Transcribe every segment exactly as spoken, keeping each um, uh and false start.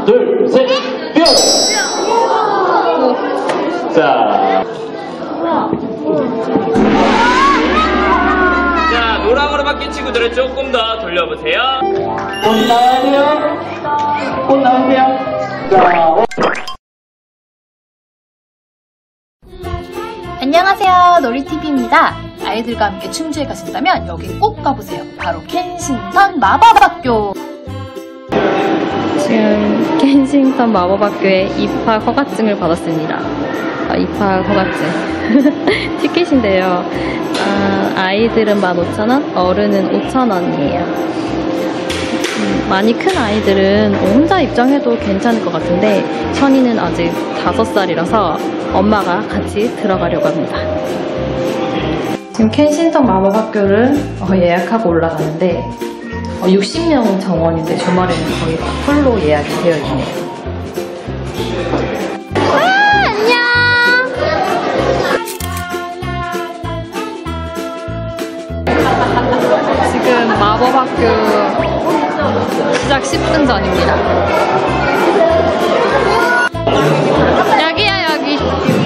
둘, 셋, 뿅! 자. 자, 노랑으로 바뀐 친구들을 조금 더 돌려보세요. 꽃 나와주세요. 꽃 나오세요. 자. 안녕하세요, 놀이티비입니다. 아이들과 함께 춘주에 가신다면 여기 꼭 가보세요. 바로 켄싱턴 마법학교. 지금 켄싱턴 마법학교에 입학 허가증을 받았습니다. 아, 입학 허가증 티켓인데요. 아, 아이들은 만 오천 원, 어른은 오천 원이에요. 음, 많이 큰 아이들은 혼자 입장해도 괜찮을 것 같은데 천이는 아직 다섯 살이라서 엄마가 같이 들어가려고 합니다. 지금 켄싱턴 마법학교를 예약하고 올라가는데 육십 명 정원인데 주말에는 거의 풀로 예약이 되어 있네요. 아, 안녕! 지금 마법학교 시작 십 분 전입니다. 여기야, 여기.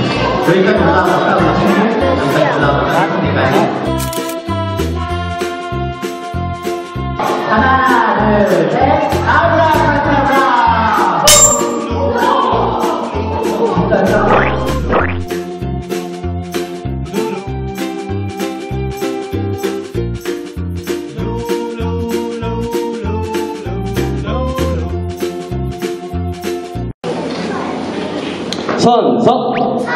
하나, 둘, 셋, 아브라카타브라! 선서!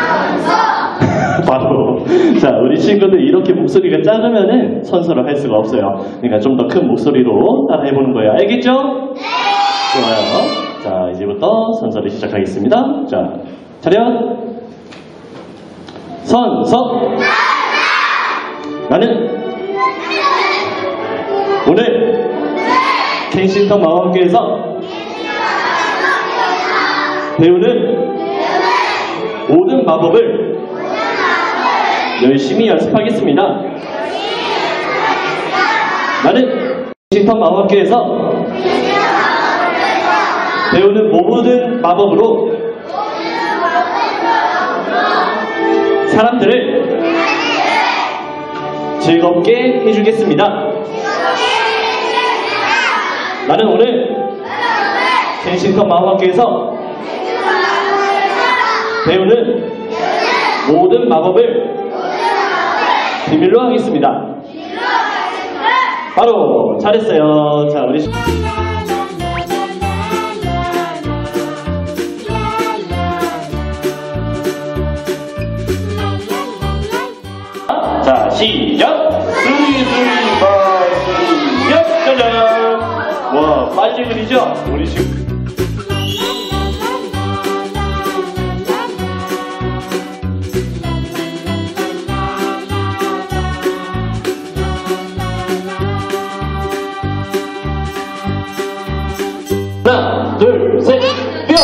바로. 자, 우리 친구들 이렇게 목소리가 작으면은 선서를 할 수가 없어요. 그러니까 좀 더 큰 목소리로 따라 해보는 거예요. 알겠죠? 네! 좋아요. 자, 이제부터 선서를 시작하겠습니다. 자, 차렷! 선서! 나는 오늘 켄싱턴 마법학교에서 배우는 모든 마법을 열심히 연습하겠습니다. 나는 켄싱턴 마법학교에서 배우는 모든 마법으로 사람들을 즐겁게 해주겠습니다. 나는 오늘 켄싱턴 마법학교에서 배우는 모든 마법을 비밀로 하겠습니다. 바로 잘했어요. 자, 우리 자, 시작. 수리수리바 시작. 짜잔. 와, 빨리 그리죠? 우리 지금 하나, 둘, 셋, 뿅!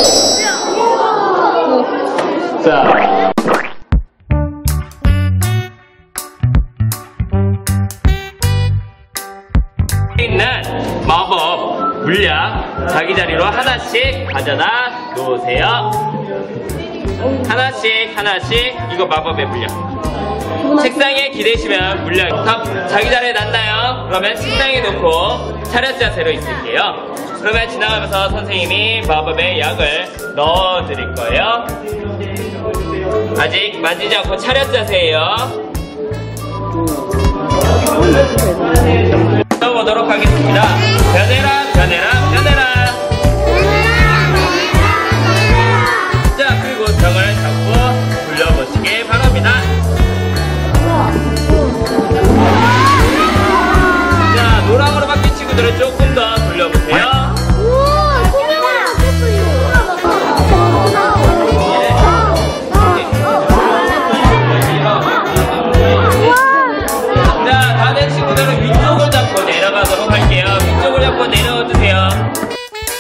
자. 있는 마법 물약 자기 자리로 하나씩 가져다 놓으세요. 하나씩 하나씩 이거 마법의 물약. 책상에 기대시면 물약 다 자기 자리에 놨나요? 그러면 책상에 놓고 차렷 자세로 있을게요. 그러면 지나가면서 선생님이 마법의 약을 넣어 드릴 거예요. 아직 만지지 않고 차렷 자세예요. 넣어보도록 하겠습니다. 변해라, 변해라, 변해라. 자, 그리고 벽을 잡고 굴려보시길 바랍니다. 자, 노랑으로 바뀐 친구들을 조금 더 돌려보세요. 자, 다 된 친구들은 위쪽을 잡고 내려가도록 할게요. 위쪽을 잡고 내려주세요.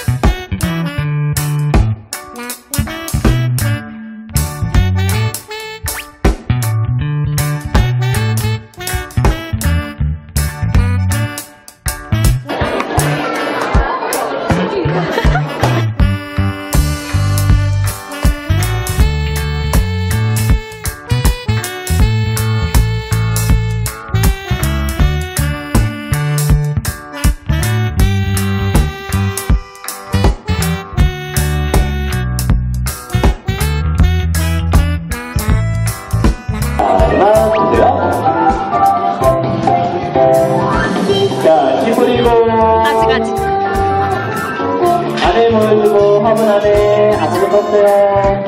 안에 보여주고 화분 안에 아무것도 없어요.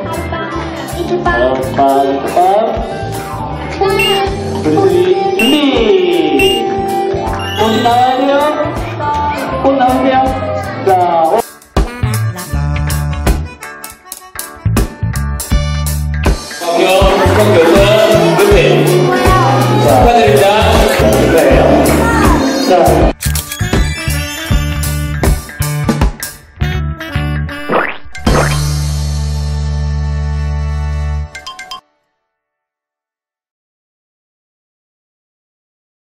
빵빵빵 불수리 준비. 꽃 나와야 돼요. 꽃 나오세요.